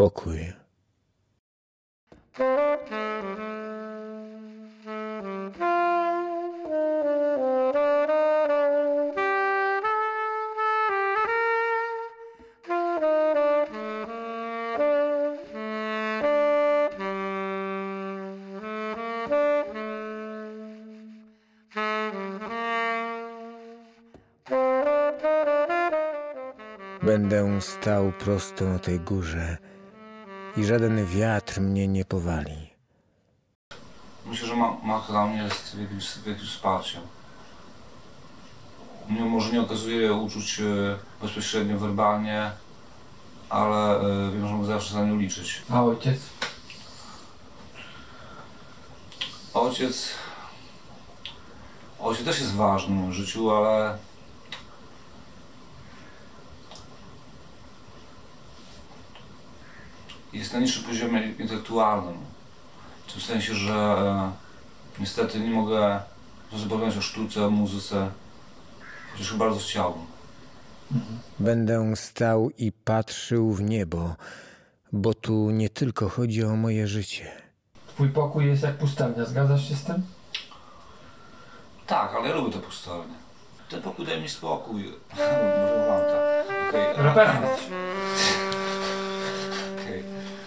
pokój. Będę stał prosto na tej górze i żaden wiatr mnie nie powali. Myślę, że Macron jest w jakimś wsparciem. Może nie okazuje uczuć bezpośrednio, werbalnie, ale wiem, że mogę zawsze za nią liczyć. A ojciec? Ojciec też jest ważny w moim życiu, ale jest na niższym poziomie intelektualnym. W tym sensie, że niestety nie mogę rozmawiać o sztuce, o muzyce, chociaż bardzo chciałbym. Będę stał i patrzył w niebo, bo tu nie tylko chodzi o moje życie. Twój pokój jest jak pustelnia, zgadzasz się z tym? Tak, ale ja lubię tę pustelnię. Ten pokój daje mi spokój. Rymanta. Okay. Raperem. Okay.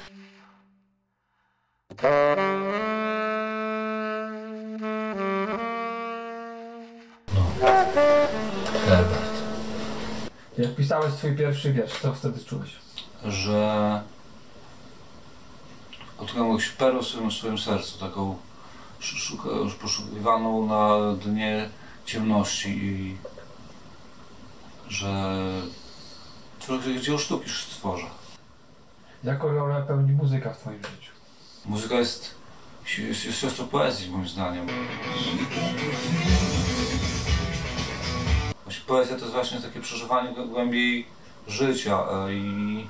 Herbert. Jak pisałeś swój pierwszy wiersz, co wtedy czułeś? Że odkryłem jakąś perłę w swoim sercu, taką poszukiwaną na dnie ciemności i że trochę dzieło sztuki stworzę. Jaką rolę pełni muzyka w twoim życiu? Muzyka jest siostrą poezji, moim zdaniem. Poezja to jest właśnie takie przeżywanie głębiej życia i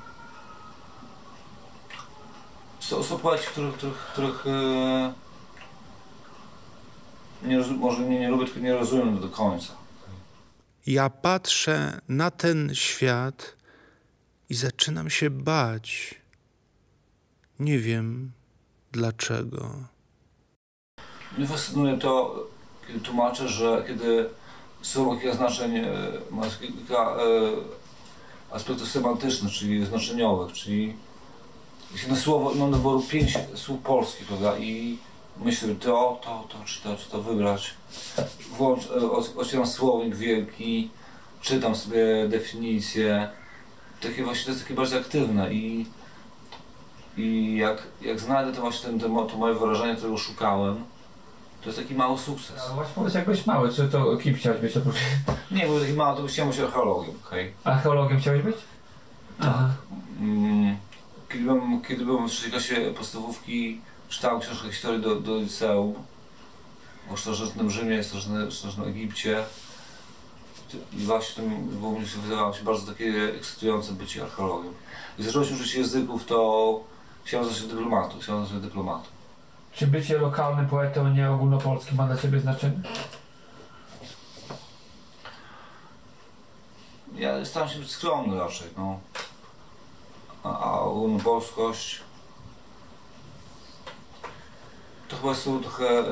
są poeci, których może nie lubię, tylko nie rozumiem do końca. Ja patrzę na ten świat i zaczynam się bać. Nie wiem dlaczego. Mnie fascynuje to, kiedy tłumaczę, że kiedy słowo kilka znaczeń ma kilka aspektów semantycznych, czyli znaczeniowych, czyli jeśli jedno słowo, mam do wyboru 5 słów polskich, prawda, i myślę, to czytać, to wybrać. Otwieram słownik wielki, czytam sobie definicje. Takie właśnie, to jest takie bardziej aktywne i jak znajdę to właśnie to moje wyrażenie, którego szukałem, to jest taki mały sukces. No właśnie powiedz, jak byłeś mały, czy to kim chciałeś być oprócz? Nie, bo taki mały, to chciałem być archeologiem, okej? Archeologiem chciałeś być? Tak. Kiedy byłem w trzeciej klasie podstawówki, czytałem książkę historii do liceum o starożytnym Rzymie, starożytnym Egipcie. I właśnie to wydawało się bardzo takie ekscytujące bycie archeologiem. Gdy zacząłem się uczyć języków, to chciałem zostać dyplomatą. Czy bycie lokalnym poetą, nie ogólnopolskim, ma dla ciebie znaczenie? Ja staram się być skromny raczej, no. A ogólnopolskość to chyba są trochę,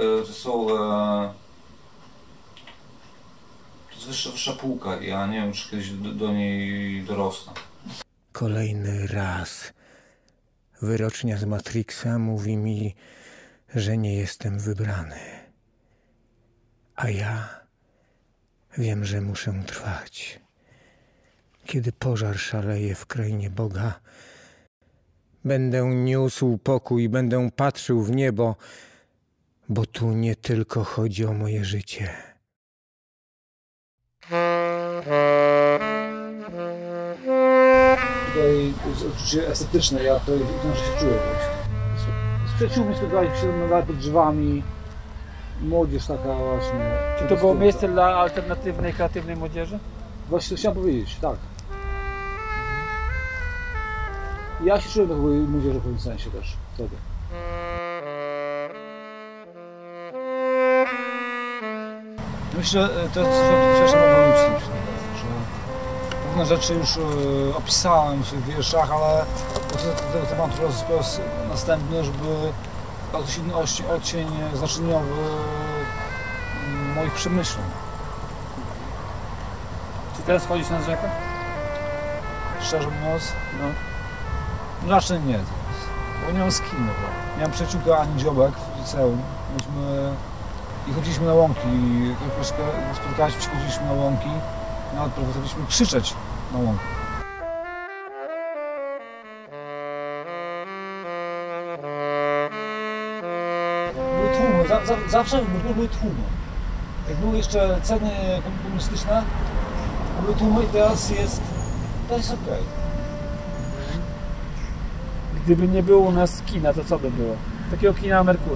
to jest wyższa półka i ja nie wiem, czy kiedyś do niej dorosnę. Kolejny raz wyrocznia z Matrixa mówi mi, że nie jestem wybrany. A ja wiem, że muszę trwać. Kiedy pożar szaleje w krainie Boga, będę niósł pokój, będę patrzył w niebo, bo tu nie tylko chodzi o moje życie. Tutaj jest uczucie estetyczne, ja to inaczej się czuję. Z przyjaciółmi spotkaliśmy się na pod drzewami, młodzież taka właśnie. Czy to było miejsce dla alternatywnej, kreatywnej młodzieży? Właśnie chciałem powiedzieć, tak. Ja się czułem taką młodzieżą w pewnym sensie też wtedy. Myślę, że to jest coś ewolucyjnego, że pewne rzeczy już opisałem w tych wierszach, ale tego tematu po raz następny, żeby jakiś inny odcień znaczeniowy moich przemyśleń. Czy teraz chodzisz na rzekę? Szczerze mówiąc, no raczej nie teraz, bo nie mam z kim, naprawdę. Nie mam przyjaciółka ani dziobek w liceum. I chodziliśmy na łąki, spotkaliśmy się, chodziliśmy na łąki, nawet potrafiliśmy krzyczeć na łąki. Były tłumy, zawsze były tłumy. Jak były jeszcze ceny komunistyczne, były tłumy i teraz jest okej. Gdyby nie było u nas kina, to co by było? Takiego kina Merkur.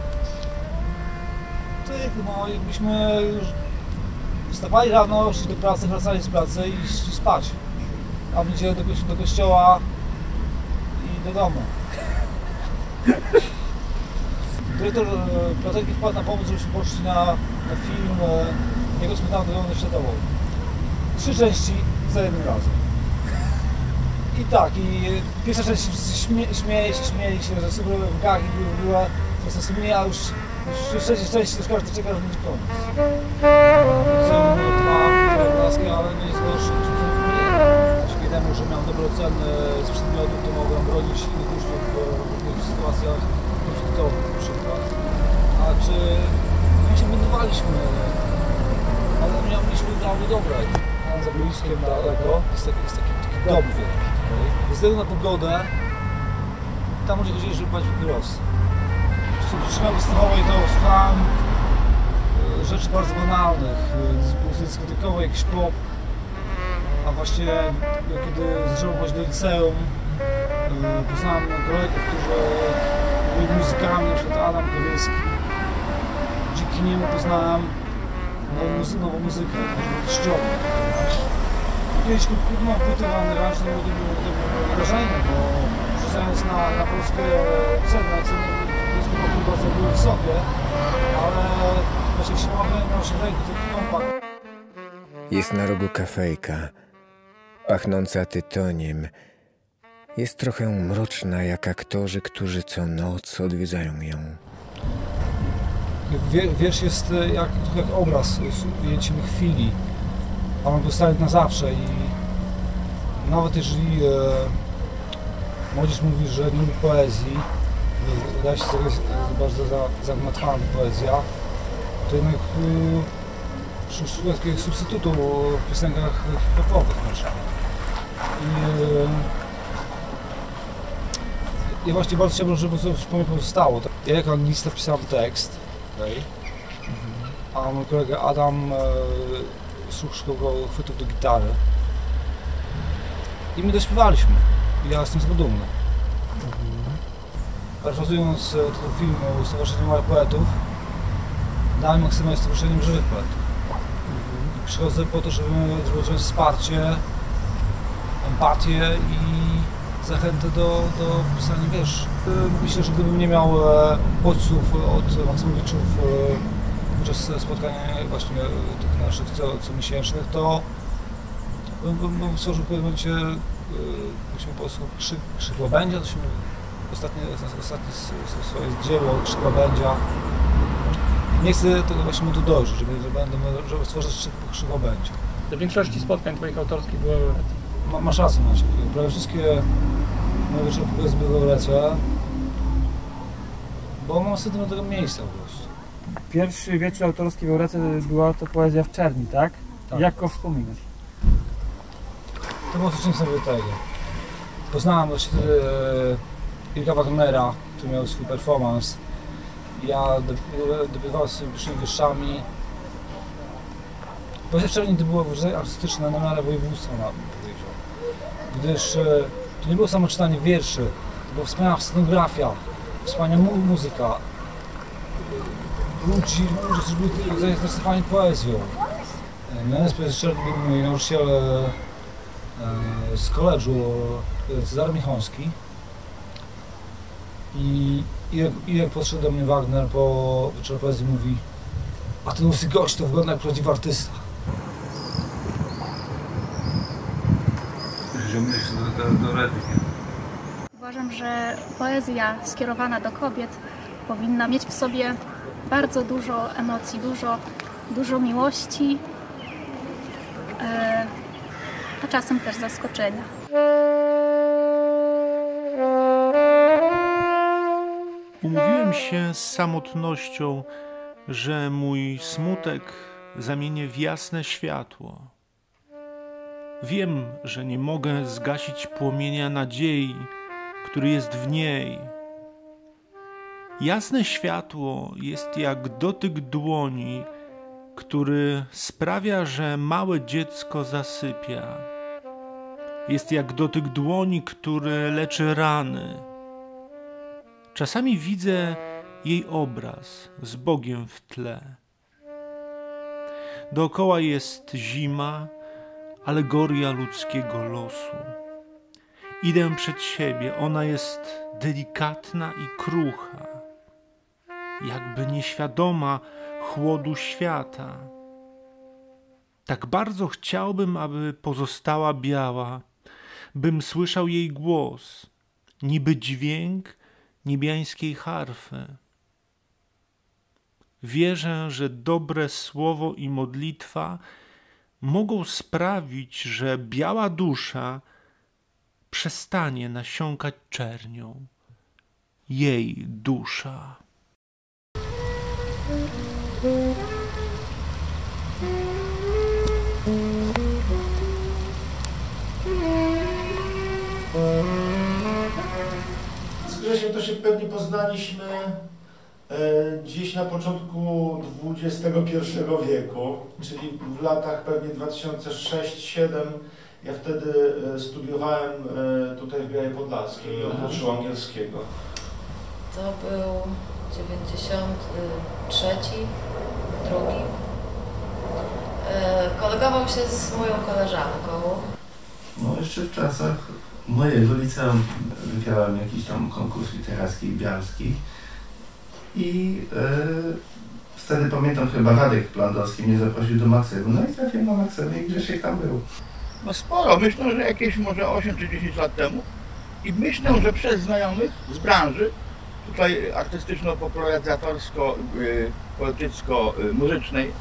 No, jakbyśmy już wstawali rano, szli do pracy, wracali z pracy i szli spać. A będzie do kościoła i do domu. Dyrektor Platejki wpadł na pomysł, żebyśmy poszli na film Jego Smetana do Wojny Światową. 3 części za jednym razem. I tak, i pierwsza część śmieli się, że super w gagi była sensownie, a już w trzeciej części już każdy czeka, że będzie koniec. Są dwa obrazki, ale nie jest gorszy niż dzięki temu, że miałem dobre oceny z przedmiotu, to mogłem bronić innych uczniów w różnych sytuacjach konfliktowych na przykład. A czy my się wydawaliśmy, ale mieliśmy prawo dobre. Za boiskiem daleko jest taki dom wielki. Ze względu na pogodę, tam ludzie chodzili, żeby bać los. W szkole podstawowej to słuchałem rzeczy bardzo banalnych, z dyskotekowej, jakiś pop, a właśnie kiedy zacząłem chodzić do liceum, poznałem kolegów, którzy byli muzykami, na przykład Adam Kowielski. Dzięki niemu poznałem nową muzykę, czczoną. Kiedyś kupowałem płytę Van Ranch, to było wrażenie, bo rzucając na polskie ceny bardzo były wysokie, ale właśnie jak się mamy na naszym ręku, to kompakt. Jest na rogu kafejka, pachnąca tytoniem. Jest trochę mroczna, jak aktorzy, którzy co noc odwiedzają ją. Wiersz jest jak obraz, ujęciem chwili, a on zostaje na zawsze i nawet jeżeli młodzież mówi, że nie lubi poezji, wydaje się, że jest bardzo zagmatwana poezja, to jednak szuka takiego substytutu w piosenkach hip-hopowych na przykład. I właśnie bardzo chciałbym, żeby coś po mnie pozostało. Ja jako anglista wpisałem tekst, a mój kolega Adam szukał chwytów do gitary. I my dośpiewaliśmy. Ja jestem z tego dumny. Parafrazując tego filmu Stowarzyszenie Małych Poetów, dałem Maksyma jest Stowarzyszeniem Żywych Poetów. I przychodzę po to, żeby wziąć wsparcie, empatię i zachętę do pisania wierszy. Myślę, że gdybym nie miał bodźców od Maksymowiczów podczas spotkań właśnie tych naszych comiesięcznych, to bym stworzył w pewnym momencie po prostu Krzyk Łabędzia, ostatnie swoje dzieło Krzyk Łabędzia. Nie chcę tego właśnie mu tu dojrzeć, żeby stworzyć Krzyk Łabędzia. Do większości spotkań twoich autorskich były laureacje. Masz rację, Maciek. Prawie wszystkie moje wieczory poezji były laureacje, bo mam wstęp do tego miejsca po prostu. Pierwszy wieczór autorski w Eurece była to poezja w Czerni, tak? Tak. Jak go wspominasz? To było coś niesamowitego. Poznałem właśnie Ilka Wagnera, który miał swój performance. Ja debiutowałem z tymi pierwszymi wierszami. Poezja w Czerni to było wyrażenie artystyczne na miarę województwa, bym powiedział. Gdyż to nie było samo czytanie wierszy, to była wspaniała scenografia, wspaniała muzyka. Ludzie, którzy byli zainteresowani poezją. Miałem z Czerni był mój nauczyciel z koledżu, Cezary Michonski. I jak podszedł do mnie Wagner po wieczorze poezji, mówi: a ten łysy gość to wygląda jak prawdziwy artysta. poziom teoretykiem. Uważam, że poezja skierowana do kobiet powinna mieć w sobie bardzo dużo emocji, dużo miłości, a czasem też zaskoczenia. Umówiłem się z samotnością, że mój smutek zamienię w jasne światło. Wiem, że nie mogę zgasić płomienia nadziei, który jest w niej. Jasne światło jest jak dotyk dłoni, który sprawia, że małe dziecko zasypia. Jest jak dotyk dłoni, który leczy rany. Czasami widzę jej obraz z Bogiem w tle. Dookoła jest zima, alegoria ludzkiego losu. Idę przed siebie, ona jest delikatna i krucha, jakby nieświadoma chłodu świata. Tak bardzo chciałbym, aby pozostała biała, bym słyszał jej głos, niby dźwięk niebiańskiej harfy. Wierzę, że dobre słowo i modlitwa mogą sprawić, że biała dusza przestanie nasiąkać czernią. Jej dusza. Z Grzesiem to się pewnie poznaliśmy gdzieś na początku XXI wieku, czyli w latach pewnie 2006-2007. Ja wtedy studiowałem tutaj w Białej Podlaskiej, otoczył angielskiego. To był 93, 2. Kolegował się z moją koleżanką. No jeszcze w czasach mojego liceum wygrałem jakiś tam konkurs literacki bialski i wtedy pamiętam chyba Radek Plandowski mnie zaprosił do Maksemu, no i trafiłem na Maksemę i Grzesiek tam był. No sporo, myślę, że jakieś może 8 czy 10 lat temu i myślę, że przez znajomych z branży, tutaj artystyczno-popularyzatorsko, poetycko-muzycznej.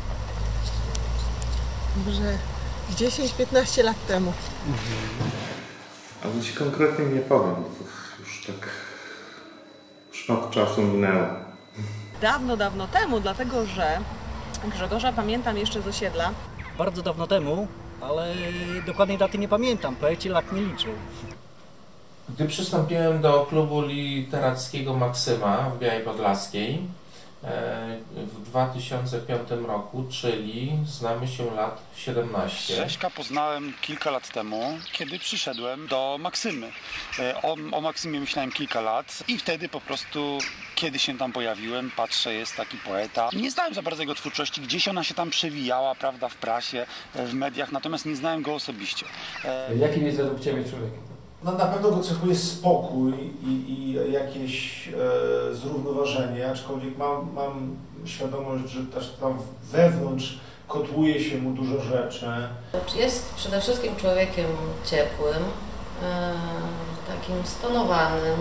Może 10-15 lat temu. Ale ci konkretnie nie powiem, bo to już tak szmat czasu minęło. Dawno temu, dlatego że Grzegorza pamiętam jeszcze z osiedla. Bardzo dawno temu, ale dokładnej daty nie pamiętam, poeci lat nie liczył. Gdy przystąpiłem do klubu literackiego Maksyma w Białej Podlaskiej w 2005 roku, czyli znamy się lat 17. Grześka poznałem kilka lat temu, kiedy przyszedłem do Maksymy. O Maksymie myślałem kilka lat i wtedy po prostu, kiedy się tam pojawiłem, patrzę, jest taki poeta. Nie znałem za bardzo jego twórczości, gdzieś ona się tam przewijała, prawda, w prasie, w mediach, natomiast nie znałem go osobiście. Jakim jest według Ciebie człowiekiem? No, na pewno go cechuje spokój i jakieś zrównoważenie, aczkolwiek mam świadomość, że też tam wewnątrz kotłuje się mu dużo rzeczy. Jest przede wszystkim człowiekiem ciepłym, takim stonowanym,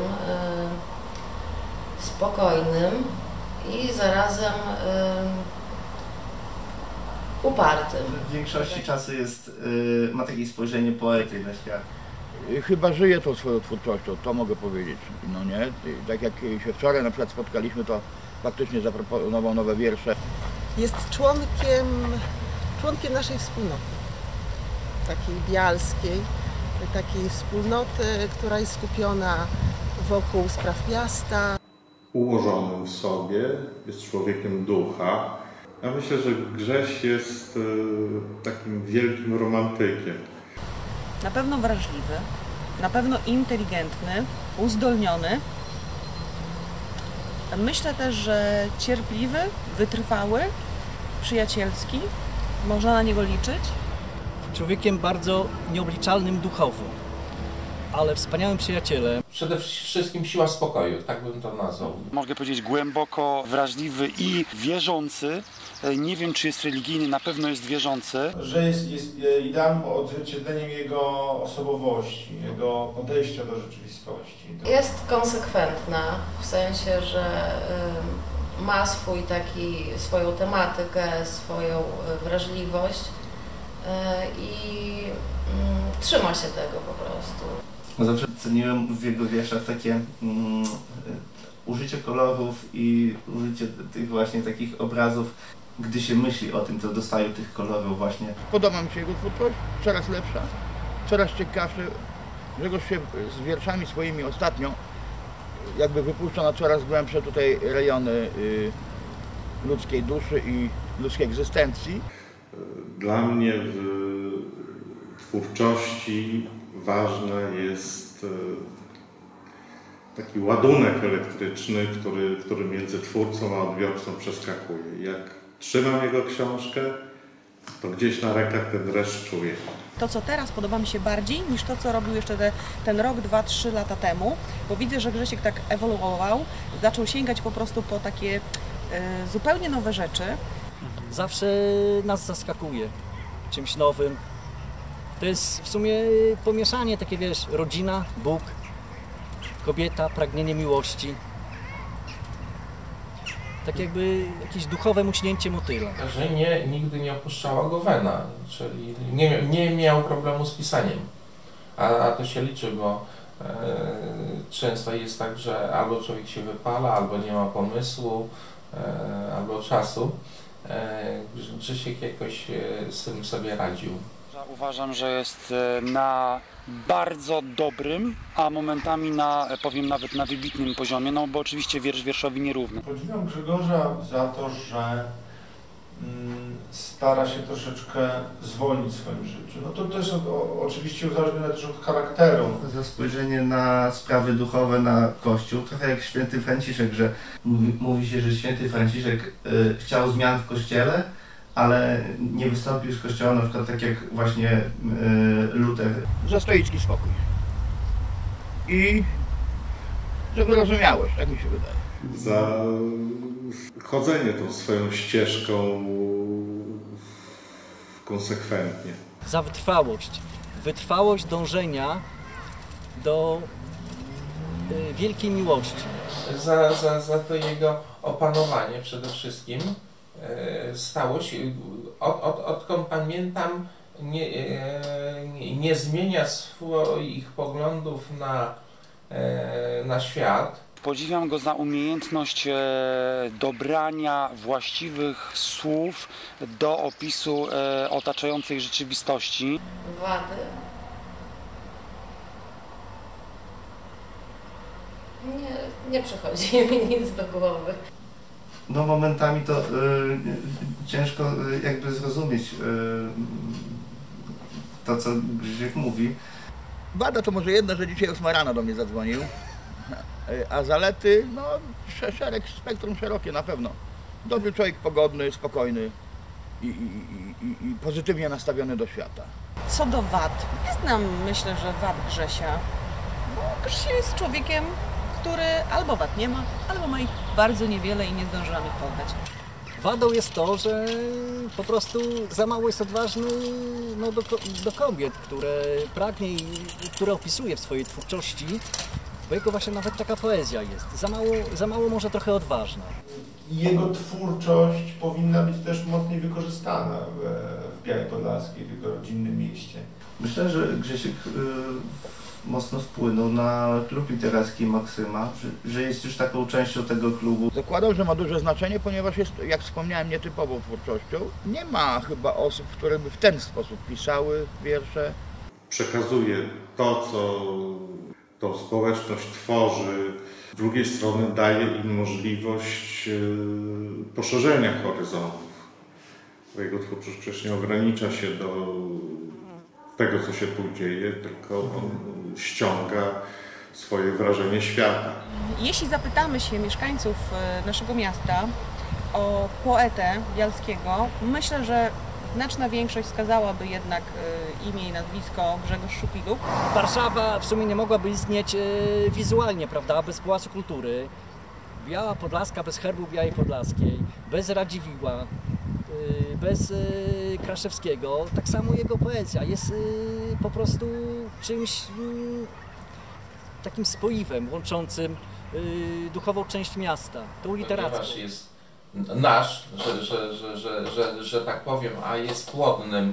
spokojnym i zarazem upartym. W większości czasu ma takie spojrzenie poety na świat. Chyba żyje tą swoją twórczością, to mogę powiedzieć, no nie? Tak jak się wczoraj na przykład spotkaliśmy, to faktycznie zaproponował nowe wiersze. Jest członkiem naszej wspólnoty, takiej bialskiej, takiej wspólnoty, która jest skupiona wokół spraw miasta. Ułożonym w sobie, jest człowiekiem ducha. Ja myślę, że Grześ jest takim wielkim romantykiem. Na pewno wrażliwy, na pewno inteligentny, uzdolniony. Myślę też, że cierpliwy, wytrwały, przyjacielski. Można na niego liczyć. Człowiekiem bardzo nieobliczalnym duchowo. ale wspaniałym przyjacielem. Przede wszystkim siła spokoju, tak bym to nazwał. Mogę powiedzieć głęboko wrażliwy i wierzący. Nie wiem, czy jest religijny, na pewno jest wierzący. Że jest idealnym odzwierciedleniem jego osobowości, jego podejścia do rzeczywistości. Jest konsekwentna, w sensie, że ma swoją tematykę, swoją wrażliwość i trzyma się tego po prostu. Zawsze ceniłem w jego wierszach takie użycie kolorów i użycie tych właśnie takich obrazów. Gdy się myśli o tym, to dostaje tych kolorów właśnie. Podoba mi się jego twórczość, coraz lepsza, coraz ciekawsza. Grzegorz się z wierszami swoimi ostatnio jakby wypuszcza na coraz głębsze tutaj rejony ludzkiej duszy i ludzkiej egzystencji. Dla mnie w twórczości ważny jest taki ładunek elektryczny, który między twórcą a odbiorcą przeskakuje. Jak trzymam jego książkę, to gdzieś na rękach ten dreszcz czuję. To, co teraz podoba mi się bardziej niż to, co robił jeszcze ten rok, 2, 3 lata temu, bo widzę, że Grzesiek tak ewoluował, zaczął sięgać po prostu po takie zupełnie nowe rzeczy. Zawsze nas zaskakuje czymś nowym. To jest w sumie pomieszanie takie, wiesz, rodzina, Bóg, kobieta, pragnienie miłości. Tak jakby jakieś duchowe muśnięcie motyla. Że nigdy nie opuszczała go wena, czyli nie miał problemu z pisaniem. A to się liczy, bo często jest tak, że albo człowiek się wypala, albo nie ma pomysłu, albo czasu. Grzesiek jakoś z tym sobie radził. Uważam, że jest na bardzo dobrym, a momentami powiem nawet na wybitnym poziomie, no bo oczywiście wiersz wierszowi nierówny. Podziwiam Grzegorza za to, że stara się troszeczkę zwolnić w swoim życiu. No to też oczywiście uzależnione też od charakteru. Za spojrzenie na sprawy duchowe, na Kościół, trochę jak święty Franciszek, że mówi się, że święty Franciszek chciał zmian w Kościele, ale nie wystąpił z Kościoła, na przykład tak jak właśnie Luter. Za stoicki spokój. I za wyrozumiałość, tak mi się wydaje. Za chodzenie tą swoją ścieżką konsekwentnie. Za wytrwałość. Wytrwałość dążenia do wielkiej miłości. Za to jego opanowanie przede wszystkim. Stało się, odkąd pamiętam, nie zmienia swoich poglądów na świat. Podziwiam go za umiejętność dobrania właściwych słów do opisu otaczającej rzeczywistości. Wady. Nie przychodzi mi nic do głowy. No momentami to ciężko jakby zrozumieć to, co Grzesiek mówi. Wada to może jedna, że dzisiaj 8 rano do mnie zadzwonił, a zalety, no szereg, spektrum szerokie na pewno. Dobry człowiek, pogodny, spokojny i pozytywnie nastawiony do świata. Co do wad, nie znam, myślę, że wad Grzesia, bo Grzesia jest człowiekiem, który albo wad nie ma, albo ma ich bardzo niewiele i nie zdążyłam ich poznać. Wadą jest to, że po prostu za mało jest odważny no, do kobiet, które pragnie i które opisuje w swojej twórczości, bo jego właśnie nawet taka poezja jest. Za mało może trochę odważna. Jego twórczość powinna być też mocniej wykorzystana w Białej Podlaskiej, w jego rodzinnym mieście. Myślę, że Grzesiek mocno wpłynął na klub literacki Maksyma, że jest już taką częścią tego klubu. Zakładał, że ma duże znaczenie, ponieważ jest, jak wspomniałem, nietypową twórczością. Nie ma chyba osób, które by w ten sposób pisały wiersze. Przekazuje to, co tą społeczność tworzy. Z drugiej strony daje im możliwość poszerzenia horyzontów. Bo jego twórczość przecież nie ogranicza się do tego, co się tu dzieje, tylko on ściąga swoje wrażenie świata. Jeśli zapytamy się mieszkańców naszego miasta o poetę Bialskiego, myślę, że znaczna większość wskazałaby jednak imię i nazwisko Grzegorz Szupiluk. Warszawa w sumie nie mogłaby istnieć wizualnie, prawda, bez Pałacu Kultury. Biała Podlaska bez herbu Białej Podlaskiej, bez Radziwiłła, bez Kraszewskiego. Tak samo jego poezja jest po prostu czymś takim spoiwem łączącym duchową część miasta, tą literacką. Ponieważ jest nasz, że tak powiem, a jest płodnym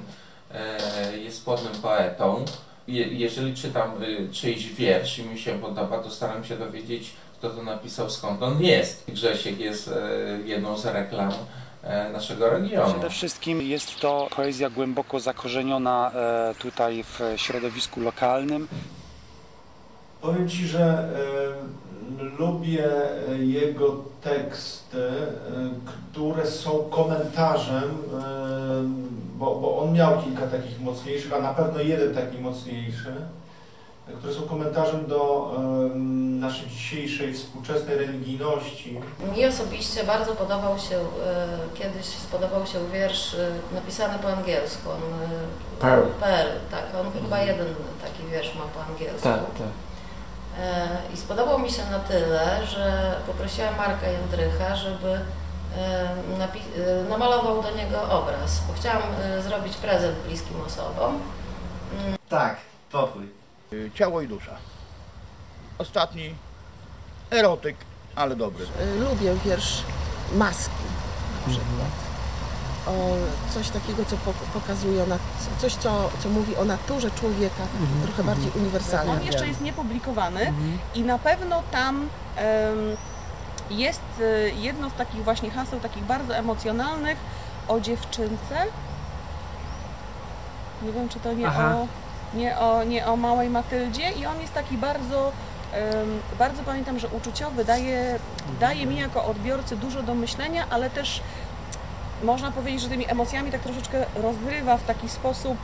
poetą. Jeżeli czytam czyjś wiersz i mi się podoba, to staram się dowiedzieć, kto to napisał, skąd on jest. Grzesiek jest jedną z reklam naszego regionu. Przede wszystkim jest to poezja głęboko zakorzeniona tutaj w środowisku lokalnym. Powiem Ci, że lubię jego teksty, które są komentarzem, bo on miał kilka takich mocniejszych, a na pewno jeden taki mocniejszy, które są komentarzem do naszej dzisiejszej współczesnej religijności. Mi osobiście bardzo kiedyś spodobał się wiersz napisany po angielsku. Pearl. Tak, on chyba jeden taki wiersz ma po angielsku. Tak. I spodobał mi się na tyle, że poprosiłam Marka Jędrycha, żeby namalował do niego obraz, bo chciałam zrobić prezent bliskim osobom. Tak, pokój. Ciało i dusza. Ostatni erotyk, ale dobry. Lubię wiersz Maski na przykład. O coś takiego, co pokazuje, coś co mówi o naturze człowieka, trochę bardziej uniwersalnie. On jeszcze jest niepublikowany i na pewno tam jest jedno z takich właśnie haseł, takich bardzo emocjonalnych o dziewczynce. Nie wiem, czy to nie o małej Matyldzie i on jest taki bardzo, bardzo pamiętam, że uczuciowy, daje mi jako odbiorcy dużo do myślenia, ale też można powiedzieć, że tymi emocjami tak troszeczkę rozgrywa w taki sposób,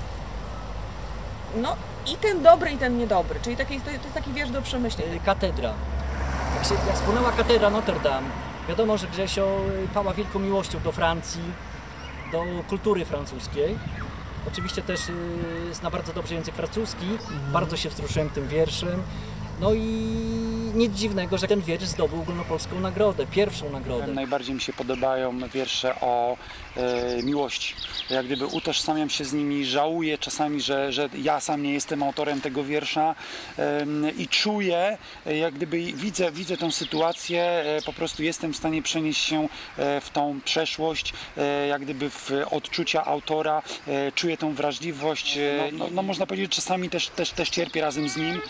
no i ten dobry, i ten niedobry, czyli to jest taki wiersz do przemyślenia. Katedra. Jak spłonęła katedra Notre Dame, wiadomo, że Grzesio pała wielką miłością do Francji, do kultury francuskiej. Oczywiście też zna bardzo dobrze język francuski, bardzo się wzruszyłem tym wierszem. No i nic dziwnego, że ten wiersz zdobył ogólnopolską nagrodę, pierwszą nagrodę. Najbardziej mi się podobają wiersze o miłości. Jak gdyby utożsamiam się z nimi, żałuję czasami, że ja sam nie jestem autorem tego wiersza i czuję, jak gdyby widzę tą sytuację, po prostu jestem w stanie przenieść się w tą przeszłość, jak gdyby w odczucia autora, czuję tą wrażliwość, no można powiedzieć, że czasami też cierpię razem z nim.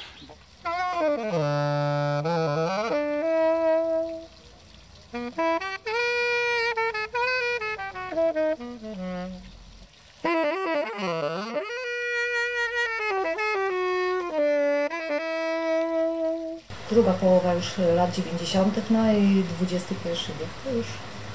Druga połowa już lat 90., no i XXI wiek to już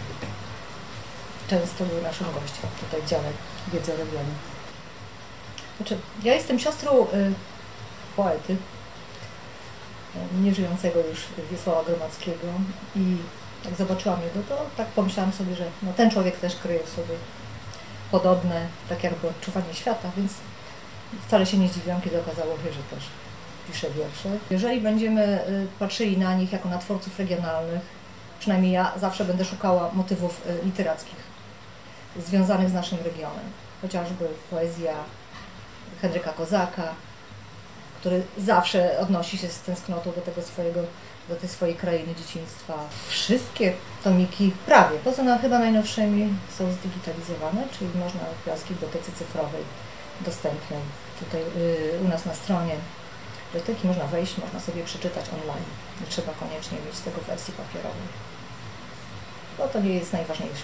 często był naszym gościem tutaj w dziale wiedzy o regionie. Znaczy, ja jestem siostrą poety, nieżyjącego już Wiesława Gromackiego i jak zobaczyłam jego, to tak pomyślałam sobie, że no, ten człowiek też kryje w sobie podobne, tak jakby odczuwanie świata, więc wcale się nie zdziwiłam, kiedy okazało się, że też pisze wiersze. Jeżeli będziemy patrzyli na nich jako na twórców regionalnych, przynajmniej ja zawsze będę szukała motywów literackich związanych z naszym regionem. Chociażby poezja Henryka Kozaka, który zawsze odnosi się z tęsknotą do tej swojej krainy dzieciństwa. Wszystkie tomiki, prawie, poza chyba najnowszymi, są zdigitalizowane, czyli można w Białskiej Bibliotece Cyfrowej dostępnej tutaj u nas na stronie biblioteki można wejść, można sobie przeczytać online. Nie trzeba koniecznie mieć tego w wersji papierowej, bo to nie jest najważniejsze.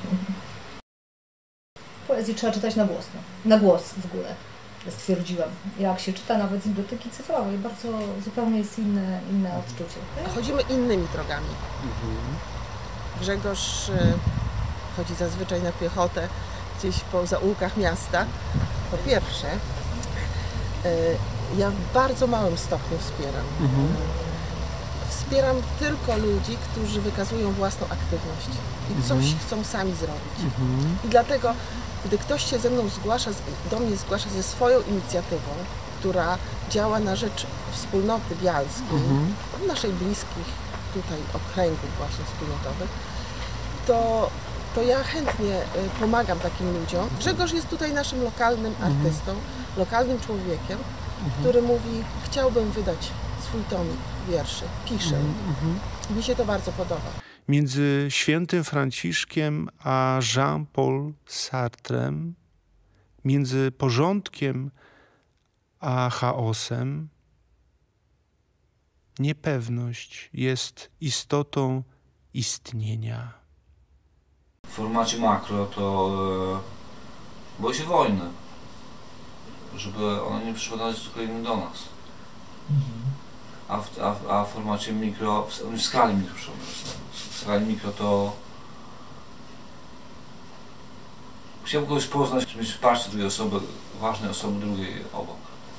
Poezję trzeba czytać na głos w ogóle. Stwierdziłam, jak się czyta nawet z biblioteki cyfrowej, bardzo zupełnie jest inne odczucie. Chodzimy innymi drogami. Grzegorz chodzi zazwyczaj na piechotę gdzieś po zaułkach miasta. Po pierwsze, ja w bardzo małym stopniu wspieram. Wspieram tylko ludzi, którzy wykazują własną aktywność i coś chcą sami zrobić. I dlatego Gdy ktoś się ze mną zgłasza, do mnie zgłasza ze swoją inicjatywą, która działa na rzecz wspólnoty bialskiej, naszej bliskich tutaj okręgów właśnie wspólnotowych, to ja chętnie pomagam takim ludziom. Grzegorz jest tutaj naszym lokalnym artystą, lokalnym człowiekiem, który mówi, chciałbym wydać swój tomik wierszy, piszę. Mi się to bardzo podoba. Między świętym Franciszkiem a Jean-Paul Sartrem, między porządkiem a chaosem, niepewność jest istotą istnienia. W formacie makro to boi się wojny, żeby ona nie przyszła na zupełnie do nas. A w formacie mikro, w skali mikro, w skali mikro to chciałbym kogoś poznać, mieć wsparcie drugiej osoby, ważnej osoby drugiej obok.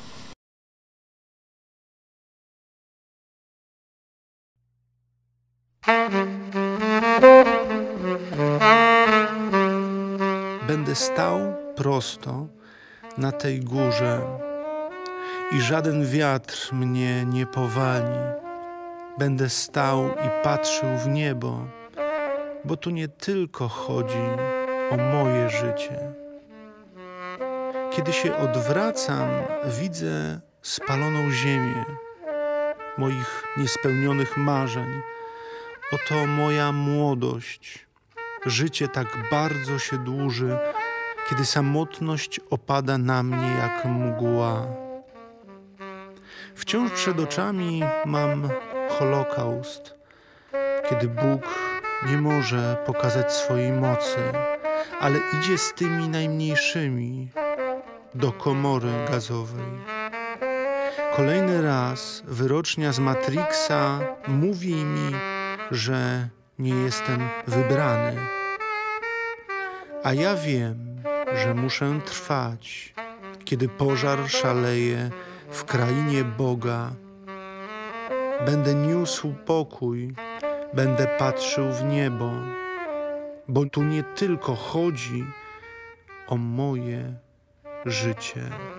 Będę stał prosto na tej górze i żaden wiatr mnie nie powali. Będę stał i patrzył w niebo, bo tu nie tylko chodzi o moje życie. Kiedy się odwracam, widzę spaloną ziemię moich niespełnionych marzeń. Oto moja młodość. Życie tak bardzo się dłuży, kiedy samotność opada na mnie jak mgła. Wciąż przed oczami mam Holokaust, kiedy Bóg nie może pokazać swojej mocy, ale idzie z tymi najmniejszymi do komory gazowej. Kolejny raz wyrocznia z Matrixa mówi mi, że nie jestem wybrany. A ja wiem, że muszę trwać, kiedy pożar szaleje w krainie Boga. Będę niósł pokój, będę patrzył w niebo, bo tu nie tylko chodzi o moje życie.